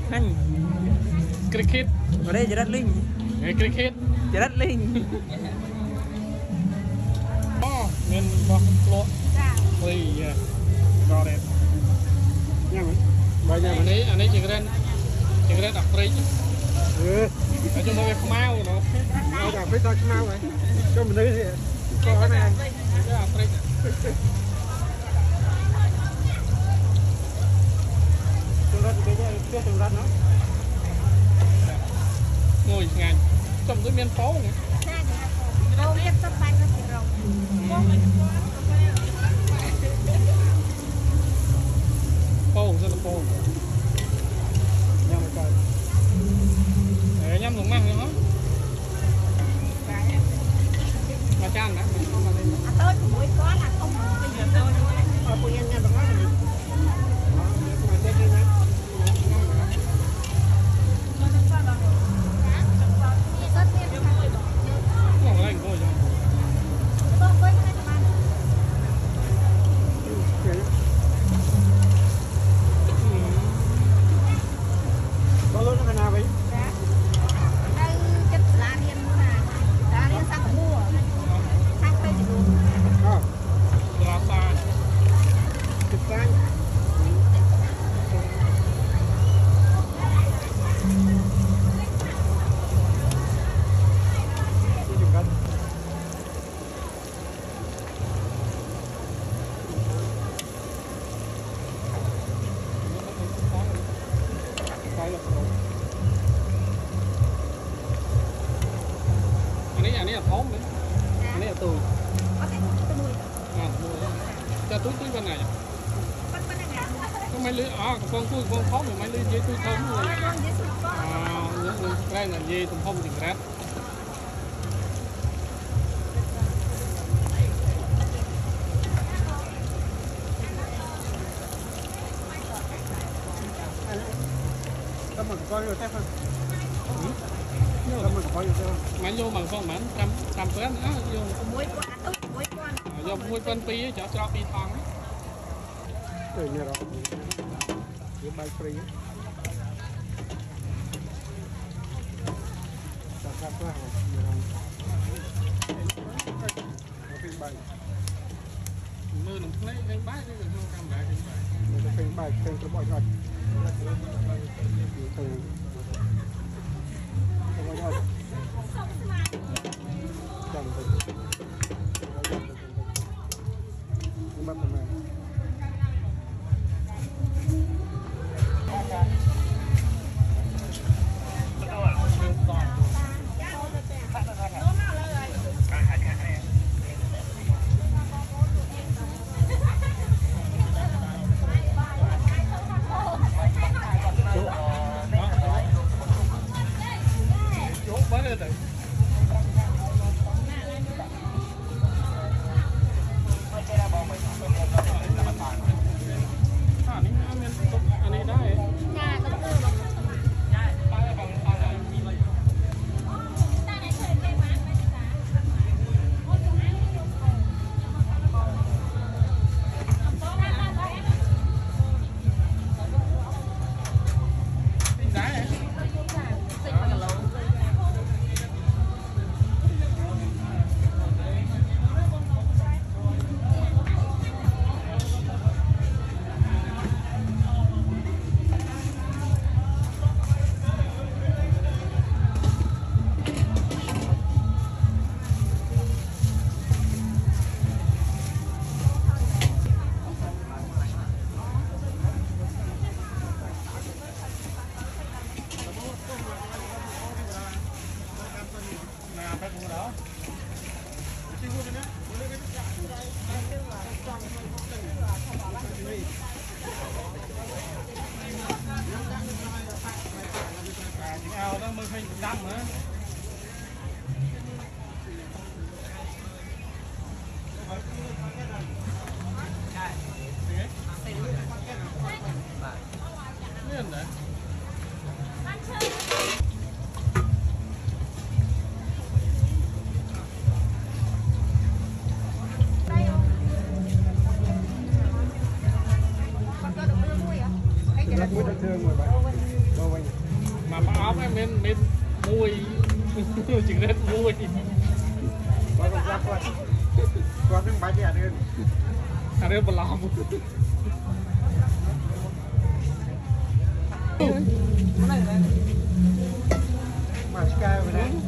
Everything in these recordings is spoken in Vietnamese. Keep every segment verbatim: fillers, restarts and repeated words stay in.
Anh cricket ở đây rất linh cricket rất linh nên bọc lụa thì rồi đẹp bây giờ anh ấy anh ấy chỉ cái chỉ cái đặc trích ừ cho nó cái máu nó nó đặc trích cái máu này cho mình đi có cái này đặc trích chúng ta cái cái cái chúng ta nó ngồi ngàn trong cái miền phố này đâu biết sắp bánh nó thì rồi phố rất là phố nhâm một coi để nhâm dùng măng nữa mà chan đã tới buổi có là không bây giờ tôi ở buổi ăn nha đó cho túi túi bên này có mấy lưới à con túi con khó mà mấy lưới dây túi thơm rồi à những cái là dây tùng không thì rát mình coi rồi thế không máy vô bằng con mảnh trăm trăm phết nữa vô muối qua túi muối qua vô muối phân pi cho cho pi thòng á từ nhà đó cái bay free sao sao quá hả mưa nằm lấy lấy bái cái không cầm lại cái bay bay cái cái mọi người ao đó mới phải đâm nữa Hãy subscribe cho kênh Ghiền Mì Gõ để không bỏ lỡ những video hấp dẫn. thương mà bạn đâu vậy mà phá áo em nên nên mùi chỉ nên mùi qua con giáp qua qua những bãi đèn hơn anh em làm mà sky rồi đấy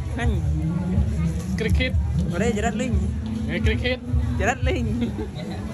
Anh cricket ở đây chỉ đất linh cricket chỉ đất linh